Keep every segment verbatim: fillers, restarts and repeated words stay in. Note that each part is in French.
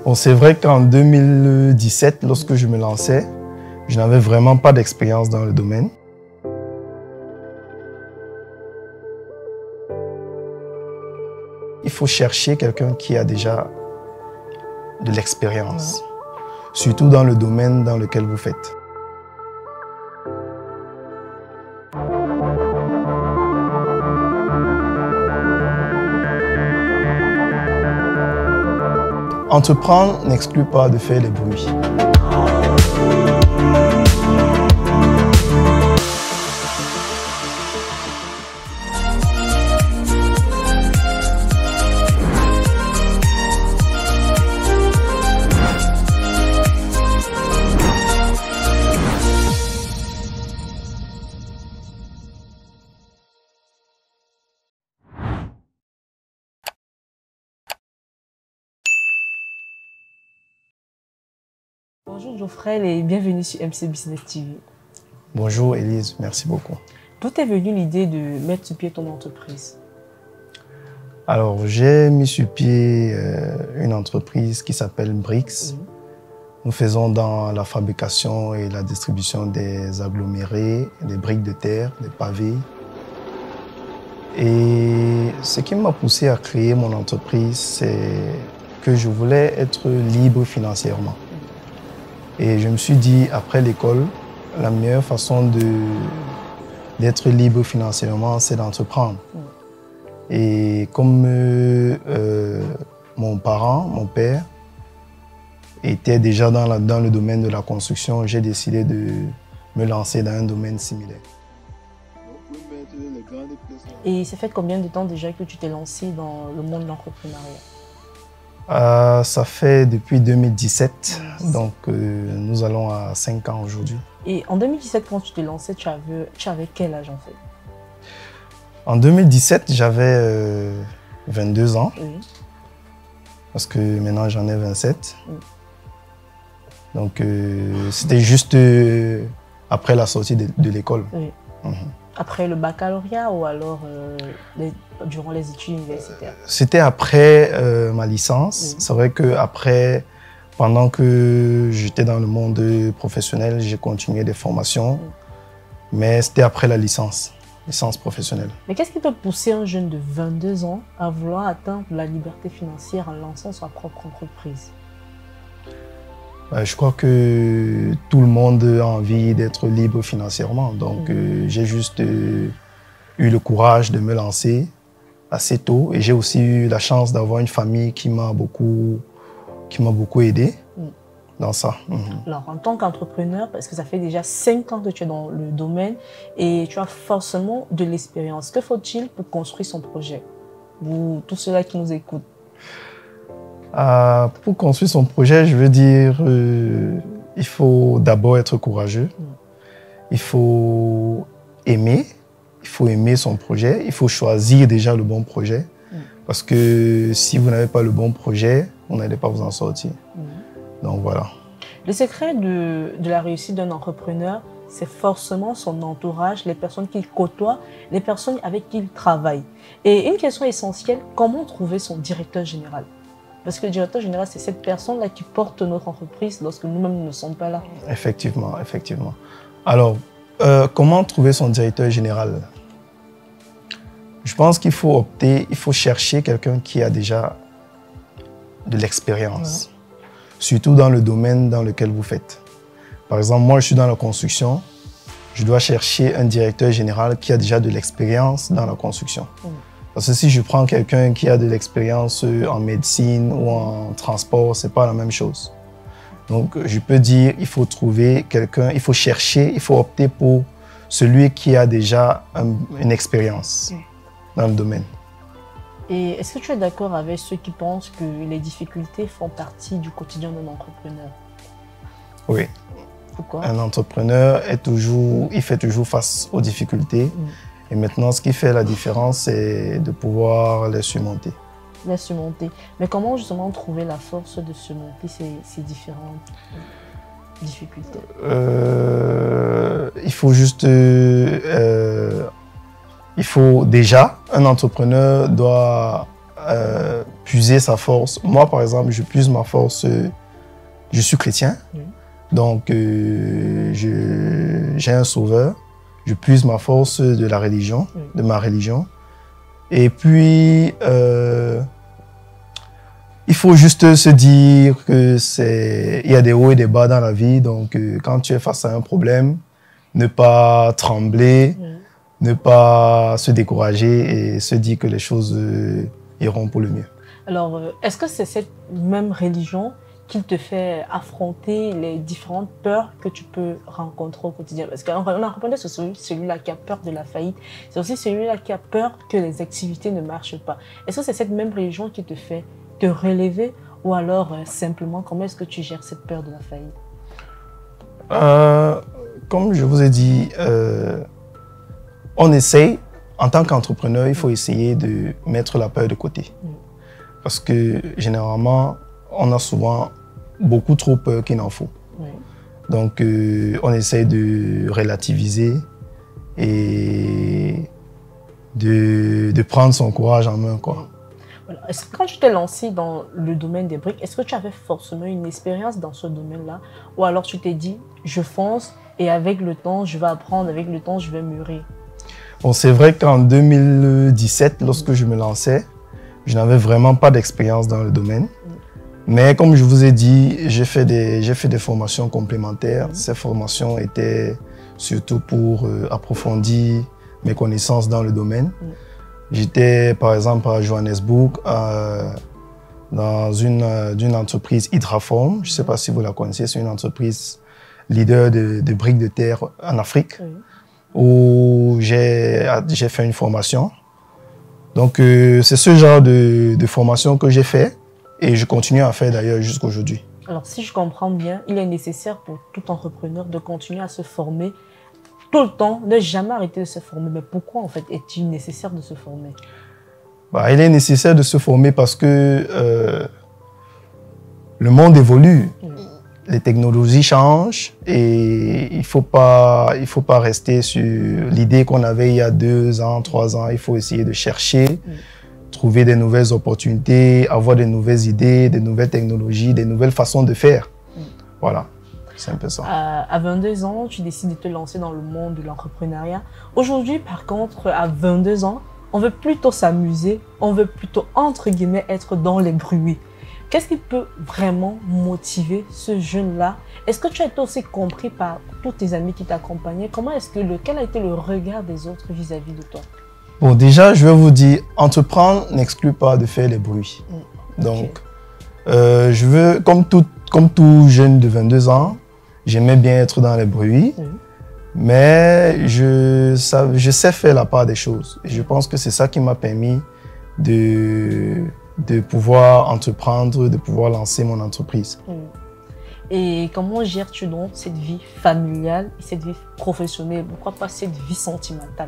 Bon, c'est vrai qu'en deux mille dix-sept, lorsque je me lançais, je n'avais vraiment pas d'expérience dans le domaine. Il faut chercher quelqu'un qui a déjà de l'expérience, ouais. Surtout dans le domaine dans lequel vous faites. Entreprendre n'exclut pas de faire les bruits. Bonjour Geoffrey et bienvenue sur M C Business T V. Bonjour Élise, merci beaucoup. D'où est venue l'idée de mettre sur pied ton entreprise? Alors, j'ai mis sur pied euh, une entreprise qui s'appelle Brix. Mmh. Nous faisons dans la fabrication et la distribution des agglomérés, des briques de terre, des pavés. Et ce qui m'a poussé à créer mon entreprise, c'est que je voulais être libre financièrement. Et je me suis dit, après l'école, la meilleure façon d'être libre financièrement, c'est d'entreprendre. Mm. Et comme euh, euh, mon parent, mon père, était déjà dans, la, dans le domaine de la construction, j'ai décidé de me lancer dans un domaine similaire. Et ça fait combien de temps déjà que tu t'es lancé dans le monde de l'entrepreneuriat? Euh, ça fait depuis deux mille dix-sept, mmh. donc euh, nous allons à cinq ans aujourd'hui. Et en deux mille dix-sept, quand tu t'es lancé, tu avais, tu avais quel âge en fait? En deux mille dix-sept, j'avais euh, vingt-deux ans, oui. Parce que maintenant j'en ai vingt-sept. Oui. Donc euh, c'était juste euh, après la sortie de, de l'école. Oui. Mmh. Après le baccalauréat ou alors euh, les, durant les études universitaires? C'était après euh, ma licence. Oui. C'est vrai qu'après, pendant que j'étais dans le monde professionnel, j'ai continué des formations. Oui. Mais c'était après la licence, licence professionnelle. Mais qu'est-ce qui peut pousser un jeune de vingt-deux ans à vouloir atteindre la liberté financière en lançant sa propre entreprise? Je crois que tout le monde a envie d'être libre financièrement. Donc, mmh. euh, j'ai juste euh, eu le courage de me lancer assez tôt. Et j'ai aussi eu la chance d'avoir une famille qui m'a beaucoup, qui m'a beaucoup aidé mmh. dans ça. Mmh. Alors, en tant qu'entrepreneur, parce que ça fait déjà cinq ans que tu es dans le domaine et tu as forcément de l'expérience. Que faut-il pour construire son projet? Vous, tous ceux-là qui nous écoutent. Euh, pour construire son projet, je veux dire, euh, il faut d'abord être courageux. Mm. Il faut aimer, il faut aimer son projet. Il faut choisir déjà le bon projet. Mm. Parce que si vous n'avez pas le bon projet, vous n'allez pas vous en sortir. Mm. Donc voilà. Le secret de, de la réussite d'un entrepreneur, c'est forcément son entourage, les personnes qu'il côtoie, les personnes avec qui il travaille. Et une question essentielle, comment trouver son directeur général? Parce que le directeur général, c'est cette personne-là qui porte notre entreprise lorsque nous-mêmes ne sommes pas là. Effectivement, effectivement. Alors, euh, comment trouver son directeur général? Je pense qu'il faut opter, il faut chercher quelqu'un qui a déjà de l'expérience, ouais. Surtout dans le domaine dans lequel vous faites. Par exemple, moi, je suis dans la construction. Je dois chercher un directeur général qui a déjà de l'expérience dans la construction. Mmh. Parce que si je prends quelqu'un qui a de l'expérience en médecine ou en transport, c'est pas la même chose. Donc, je peux dire, il faut trouver quelqu'un, il faut chercher, il faut opter pour celui qui a déjà un, une expérience oui. dans le domaine. Et est-ce que tu es d'accord avec ceux qui pensent que les difficultés font partie du quotidien d'un entrepreneur? Oui. Pourquoi? Un entrepreneur est toujours, il fait toujours face aux difficultés. Mm. Et maintenant, ce qui fait la différence, c'est de pouvoir les surmonter. Les surmonter. Mais comment justement trouver la force de surmonter ces, ces différentes difficultés? euh, Il faut juste... Euh, il faut déjà, un entrepreneur doit euh, puiser sa force. Moi, par exemple, je puise ma force, euh, je suis chrétien, mmh. donc euh, j'ai un sauveur, je puise ma force de la religion, mmh. de ma religion. Et puis, euh, il faut juste se dire que c'est, il y a des hauts et des bas dans la vie, donc euh, quand tu es face à un problème, ne pas trembler, mmh. ne pas se décourager et se dire que les choses euh, iront pour le mieux. Alors, euh, est-ce que c'est cette même religion qui te fait affronter les différentes peurs que tu peux rencontrer au quotidien? Parce qu'on a répondu sur celui-là qui a peur de la faillite, c'est aussi celui-là qui a peur que les activités ne marchent pas. Est-ce que c'est cette même religion qui te fait te relever ou alors euh, simplement comment est-ce que tu gères cette peur de la faillite? euh, Comme je vous ai dit, euh, on essaye, en tant qu'entrepreneur, il faut essayer de mettre la peur de côté. Mm. Parce que généralement, on a souvent beaucoup trop peur qu'il n'en faut. Oui. Donc, euh, on essaye de relativiser et de, de prendre son courage en main, quoi. Voilà. Est-ce que quand tu t'es lancé dans le domaine des briques, est-ce que tu avais forcément une expérience dans ce domaine-là? Ou alors tu t'es dit, je fonce et avec le temps, je vais apprendre, avec le temps, je vais mûrir? Bon, c'est vrai qu'en deux mille dix-sept, lorsque je me lançais, je n'avais vraiment pas d'expérience dans le domaine. Mais comme je vous ai dit, j'ai fait des, j'ai fait des formations complémentaires. Mmh. Ces formations étaient surtout pour euh, approfondir mes connaissances dans le domaine. Mmh. J'étais par exemple à Johannesburg, euh, dans une, euh, une entreprise Hydraform. Je ne sais pas si vous la connaissez, c'est une entreprise leader de, de briques de terre en Afrique, mmh. où j'ai fait une formation. Donc euh, c'est ce genre de, de formation que j'ai fait. Et je continue à faire d'ailleurs jusqu'à aujourd'hui. Alors, si je comprends bien, il est nécessaire pour tout entrepreneur de continuer à se former tout le temps, ne jamais arrêter de se former. Mais pourquoi, en fait, est-il nécessaire de se former? Bah, il est nécessaire de se former parce que euh, le monde évolue, mmh. les technologies changent et il ne faut pas, il faut pas rester sur l'idée qu'on avait il y a deux ans, trois ans. Il faut essayer de chercher. Mmh. Trouver des nouvelles opportunités, avoir de nouvelles idées, de nouvelles technologies, des nouvelles façons de faire. Mm. Voilà, c'est un peu ça. Euh, à vingt-deux ans, tu décides de te lancer dans le monde de l'entrepreneuriat. Aujourd'hui, par contre, à vingt-deux ans, on veut plutôt s'amuser, on veut plutôt, entre guillemets, être dans les bruits. Qu'est-ce qui peut vraiment motiver ce jeune-là? Est-ce que tu as été aussi compris par tous tes amis qui t'accompagnaient? Comment est-ce que le, quel a été le regard des autres vis-à-vis de toi? Bon, déjà, je vais vous dire, entreprendre n'exclut pas de faire les bruits. Mmh. Donc, okay. euh, je veux, comme tout, comme tout jeune de vingt-deux ans, j'aimais bien être dans les bruits, mmh. mais je, ça, je sais faire la part des choses. Et je pense que c'est ça qui m'a permis de, de pouvoir entreprendre, de pouvoir lancer mon entreprise. Mmh. Et comment gères-tu donc cette vie familiale et cette vie professionnelle? Pourquoi pas cette vie sentimentale?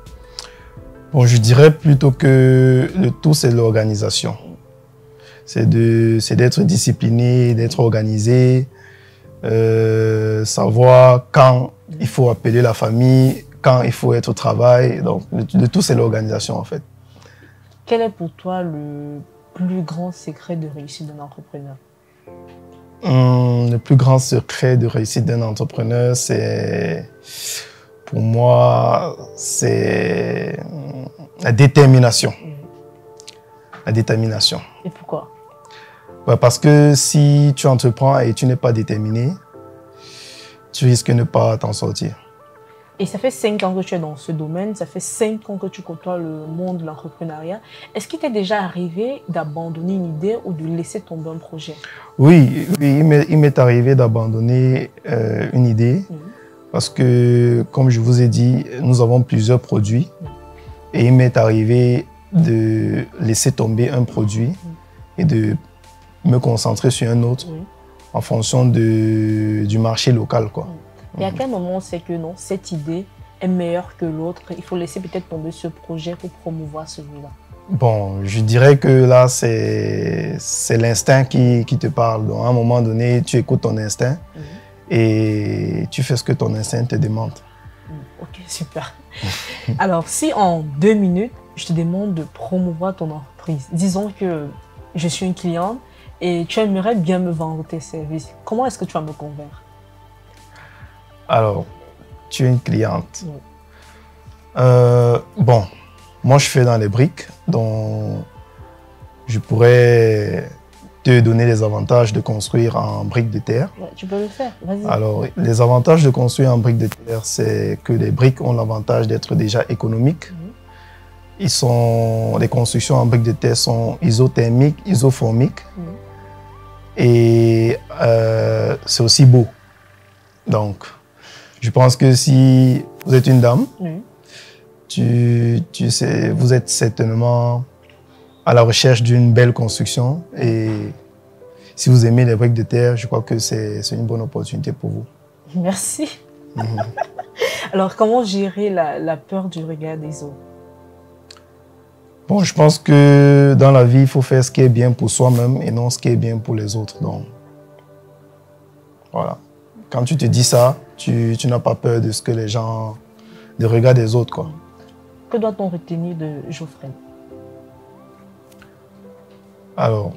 Bon, je dirais plutôt que le tout, c'est l'organisation. C'est d'être discipliné, d'être organisé, euh, savoir quand il faut appeler la famille, quand il faut être au travail. Donc, le, le tout, c'est l'organisation, en fait. Quel est pour toi le plus grand secret de réussite d'un entrepreneur? Hum, le plus grand secret de réussite d'un entrepreneur, c'est... Pour moi, c'est la détermination. Mmh. La détermination. Et pourquoi? Ouais, parce que si tu entreprends et tu n'es pas déterminé, tu risques de ne pas t'en sortir. Et ça fait cinq ans que tu es dans ce domaine, ça fait cinq ans que tu côtoies le monde de l'entrepreneuriat. Est-ce qu'il t'est déjà arrivé d'abandonner une idée ou de laisser tomber un projet? Oui, oui il m'est arrivé d'abandonner euh, une idée. Mmh. Parce que, comme je vous ai dit, nous avons plusieurs produits et il m'est arrivé de laisser tomber un produit et de me concentrer sur un autre en fonction de, du marché local, quoi. Et à quel moment on sait que non, cette idée est meilleure que l'autre? Il faut laisser peut-être tomber ce projet pour promouvoir celui-là. Bon, je dirais que là, c'est l'instinct qui, qui te parle. Donc, à un moment donné, tu écoutes ton instinct. Mmh. Et tu fais ce que ton instinct te demande. Ok, super. Alors, si en deux minutes, je te demande de promouvoir ton entreprise, disons que je suis une cliente et tu aimerais bien me vendre tes services. Comment est-ce que tu vas me convaincre? Alors, tu es une cliente. Oui. Euh, bon, moi je fais dans les briques, donc je pourrais te donner les avantages de construire en briques de terre. Ouais, tu peux le faire, vas-y. Alors, les avantages de construire en briques de terre, c'est que les briques ont l'avantage d'être déjà économiques. Mhm. Ils sont, les constructions en briques de terre sont isothermiques, isoformiques. Mhm. Et euh, c'est aussi beau. Donc, je pense que si vous êtes une dame, Oui. tu, tu sais, vous êtes certainement à la recherche d'une belle construction. Et si vous aimez les briques de terre, je crois que c'est une bonne opportunité pour vous. Merci. Mhm. Alors, comment gérer la, la peur du regard des autres? Bon, je pense que dans la vie, il faut faire ce qui est bien pour soi-même et non ce qui est bien pour les autres. Donc, voilà. Quand tu te dis ça, tu, tu n'as pas peur de ce que les gens, du regard des autres, quoi. Que doit-on retenir de Geoffrey? Alors,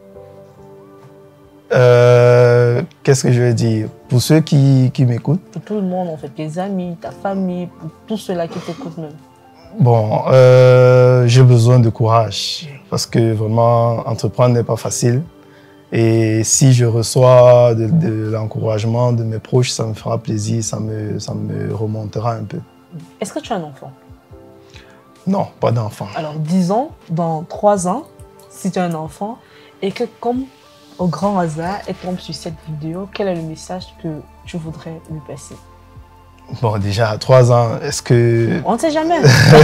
euh, qu'est-ce que je vais dire? Pour ceux qui, qui m'écoutent, Pour tout le monde, en fait, tes amis, ta famille, pour tous ceux-là qui t'écoutent même. bon, euh, j'ai besoin de courage parce que vraiment, entreprendre n'est pas facile. Et si je reçois de, de l'encouragement de mes proches, ça me fera plaisir, ça me, ça me remontera un peu. Est-ce que tu as un enfant? Non, pas d'enfant. Alors, disons, dans trois ans, si tu as un enfant, et que comme au grand hasard, elle tombe sur cette vidéo, quel est le message que tu voudrais lui passer? Bon, déjà, à trois ans, est-ce que... On ne sait jamais.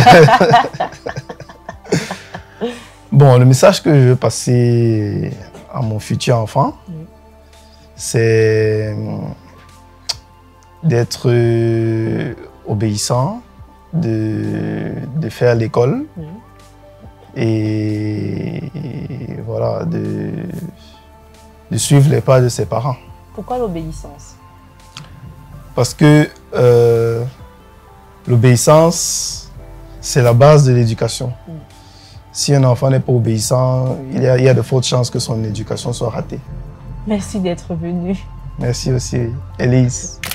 Bon, le message que je veux passer à mon futur enfant, Oui. c'est d'être obéissant, de, de faire l'école Oui. et, et voilà, de, de suivre les pas de ses parents. Pourquoi l'obéissance? Parce que euh, l'obéissance, c'est la base de l'éducation. Mm. Si un enfant n'est pas obéissant, il y, a, il y a de fortes chances que son éducation soit ratée. Merci d'être venu. Merci aussi, Élise.